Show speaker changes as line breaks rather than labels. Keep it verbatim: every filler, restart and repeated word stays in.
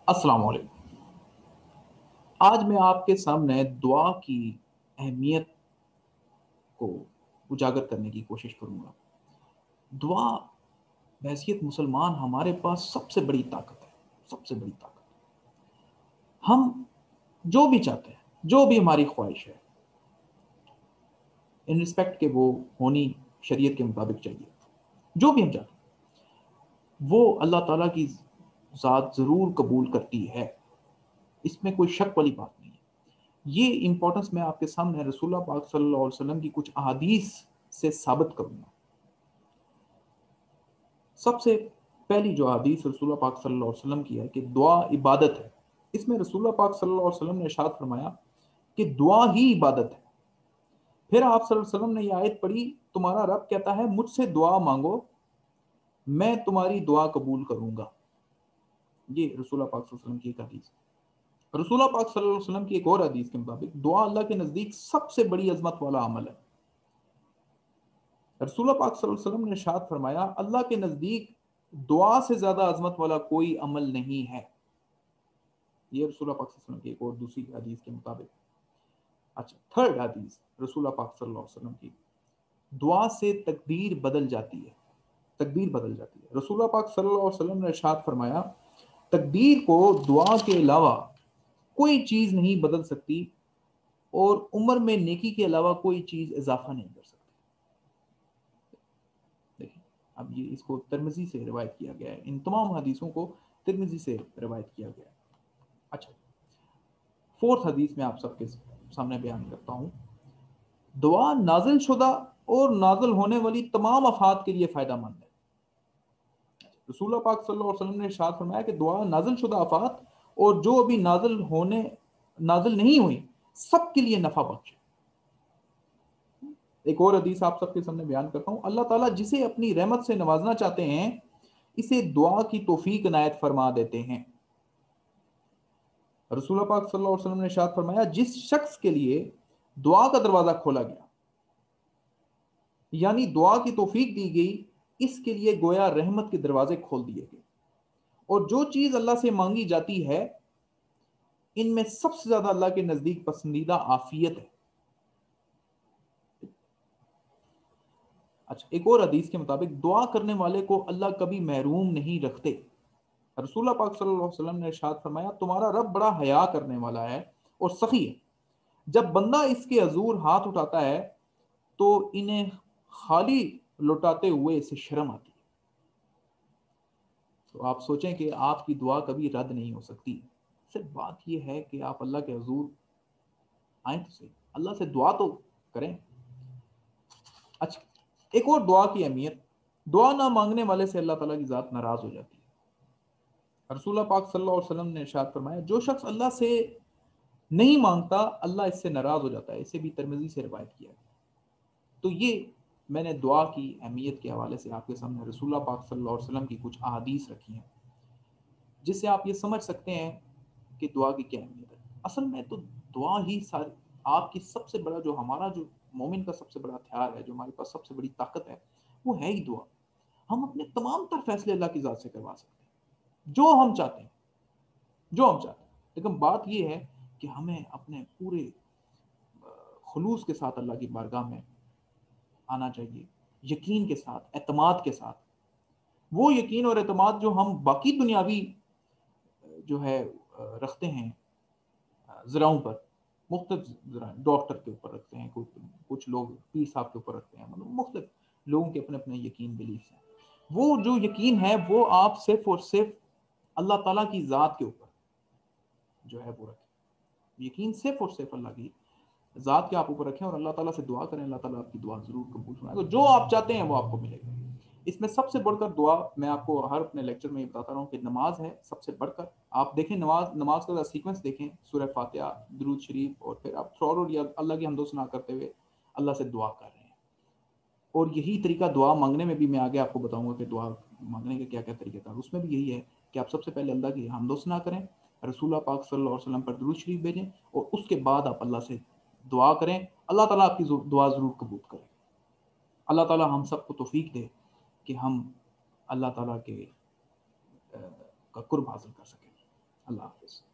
السلام علیکم۔ آج میں آپ کے سامنے دعا کی اہمیت کو اجاگر کرنے کی کوشش کروں گا۔ دعا بحیثیت مسلمان ہمارے پاس سب سے بڑی طاقت ہے، سب سے بڑی طاقت۔ ہم جو بھی چاہتے ہیں، جو بھی ہماری خواہش ہے، ان رسپیکٹ کہ وہ ہونی شریعت کے مطابق چاہیے، جو بھی ہم چاہتے ہیں وہ اللہ تعالیٰ کی ذات ضرور قبول کرتی ہے، اس میں کوئی شک والی بات نہیں ہے۔ یہ امپورٹنس میں آپ کے سامنے رسول اللہ پاک صلی اللہ علیہ وسلم کی کچھ احادیث سے ثابت کروں گا۔ سب سے پہلی جو حدیث رسول اللہ پاک صلی اللہ علیہ وسلم کی ہے کہ دعا عبادت ہے، اس میں رسول اللہ پاک صلی اللہ علیہ وسلم نے ارشاد فرمایا کہ دعا ہی عبادت ہے۔ پھر آپ صلی اللہ علیہ وسلم نے یہ آیت پڑھی، تمہارا رب کہتا ہے مجھ سے دعا مانگو، میں تمہاری دعا قبول کروں گا۔ یہ رسول اللہ پاک صلی اللہ علیہ وسلم کی ایک حدیث۔ رسول اللہ پاک صلی اللہ علیہ وسلم کی ایک اور حدیث کے مطابق دعا اللہ کے نزدیک سب سے بڑی عظمت والا عمل ہے۔ رسول اللہ پاک صلی اللہ علیہ وسلم نے ارشاد فرمایا اللہ کے نزدیک دعا سے زیادہ عظمت والا کوئی عمل نہیں ہے۔ یہ رسول اللہ پاک صلی اللہ علیہ وسلم کی ایک اور دوسری حدیث کے مطابق۔ اچھا، تھرڈ حدیث رسول اللہ پاک صلی اللہ علیہ وسلم کی، دعا سے تقدیر بدل جاتی ہے، تقدیر بدل جاتی ہے۔ رسول اللہ پاک صلی اللہ علیہ وسلم نے ارشاد فرمایا تقدیر کو دعا کے علاوہ کوئی چیز نہیں بدل سکتی، اور عمر میں نیکی کے علاوہ کوئی چیز اضافہ نہیں کر سکتی۔ دیکھیں، اب یہ اس کو ترمذی سے روایت کیا گیا ہے، ان تمام حدیثوں کو ترمذی سے روایت کیا گیا ہے۔ اچھا، فورتھ حدیث میں آپ سب کے سامنے بیان کرتا ہوں۔ دعا نازل شدہ اور نازل ہونے والی تمام افات کے لیے فائدہ مند ہے۔ رسول اللہ پاک صلی اللہ علیہ وسلم نے ارشاد فرمایا کہ دعا نازل شدہ افات اور جو ابھی نازل ہونے نازل نہیں ہوئی سب کے لیے نفع بخش ہے۔ ایک اور حدیث آپ سب کے سامنے بیان کرتا ہوں۔ اللہ تعالیٰ جسے اپنی رحمت سے نوازنا چاہتے ہیں اسے دعا کی توفیق عنایت فرما دیتے ہیں۔ رسول اللہ پاک صلی اللہ علیہ وسلم نے ارشاد فرمایا جس شخص کے لیے دعا کا دروازہ کھولا گیا، یعنی دعا کی توفیق دی گئی، اس کے لیے گویا رحمت کے دروازے کھول دیے گئے۔ اور جو چیز اللہ سے مانگی جاتی ہے ان میں سب سے زیادہ اللہ کے نزدیک پسندیدہ عافیت ہے۔ اچھا، ایک اور حدیث کے مطابق دعا کرنے والے کو اللہ کبھی محروم نہیں رکھتے۔ رسول اللہ پاک صلی اللہ علیہ وسلم نے ارشاد فرمایا تمہارا رب بڑا حیا کرنے والا ہے اور سخی ہے، جب بندہ اس کے حضور ہاتھ اٹھاتا ہے تو انہیں خالی لوٹاتے ہوئے اسے شرم آتی ہے۔ تو آپ سوچیں کہ آپ کی دعا کبھی رد نہیں ہو سکتی، صرف بات یہ ہے کہ آپ اللہ کے حضور آئیں تو صحیح، اللہ سے دعا تو کریں۔ اچھا، ایک اور دعا کی اہمیت، دعا نہ مانگنے والے سے اللہ تعالیٰ کی ذات ناراض ہو جاتی ہے۔ رسول اللہ پاک صلی اللہ علیہ وسلم نے ارشاد فرمایا جو شخص اللہ سے نہیں مانگتا اللہ اس سے ناراض ہو جاتا ہے، اسے بھی ترمذی سے روایت کیا گیا۔ تو یہ میں نے دعا کی اہمیت کے حوالے سے آپ کے سامنے رسول اللہ پاک صلی اللہ علیہ وسلم کی کچھ احادیث رکھی ہیں، جس سے آپ یہ سمجھ سکتے ہیں کہ دعا کی کیا اہمیت ہے۔ اصل میں تو دعا ہی ساری آپ کی سب سے بڑا، جو ہمارا جو مومن کا سب سے بڑا ہتھیار ہے، جو ہمارے پاس سب سے بڑی طاقت ہے، وہ ہے ہی دعا۔ ہم اپنے تمام تر فیصلے اللہ کی ذات سے کروا سکتے ہیں، جو ہم چاہتے ہیں، جو ہم چاہتے ہیں۔ لیکن بات یہ ہے کہ ہمیں اپنے پورے خلوص کے ساتھ اللہ کی بارگاہ میں آنا چاہیے، یقین کے ساتھ، اعتماد کے ساتھ۔ وہ یقین اور اعتماد جو ہم باقی دنیاوی جو ہے رکھتے ہیں ذراؤں پر، مختلف ذرائع، ڈاکٹر کے اوپر رکھتے ہیں، کچھ لوگ پیر صاحب کے اوپر رکھتے ہیں، مطلب مختلف لوگوں کے اپنے اپنے یقین بلیفs ہیں۔ وہ جو یقین ہے وہ آپ صرف اور صرف اللہ تعالیٰ کی ذات کے اوپر جو ہے وہ رکھیں، یقین صرف اور صرف اللہ کی ذات کے آپ اوپر رکھیں اور اللہ تعالیٰ سے دعا کریں، اللہ تعالیٰ آپ کی دعا ضرور قبول فرمائے گا۔ جو آپ چاہتے ہیں وہ آپ کو ملے گا۔ اس میں سب سے بڑھ کر دعا، میں آپ کو ہر اپنے لیکچر میں یہ بتاتا رہا ہوں کہ نماز ہے سب سے بڑھ کر۔ آپ دیکھیں نماز نماز کا سیکوینس دیکھیں، سورہ فاتحہ، درود شریف، اور پھر آپ تھرو یا اللہ کی حمد و ثنا کرتے ہوئے اللہ سے دعا کر رہے ہیں۔ اور یہی طریقہ دعا مانگنے میں بھی میں آگے آپ کو بتاؤں گا کہ دعا مانگنے کا کیا کیا طریقہ تھا، اس میں بھی یہی ہے کہ آپ سب سے پہلے اللہ کی حمد و ثنا کریں، رسول اللہ پاک صلی اللہ علیہ وسلم پر درود شریف بھیجیں، اور اس کے بعد آپ اللہ سے دعا کریں۔ اللہ تعالیٰ آپ کی دعا ضرور قبول کرے۔ اللہ تعالیٰ ہم سب کو توفیق دے کہ ہم اللہ تعالیٰ کے کا قرب حاصل کر سکیں۔ اللہ حافظ.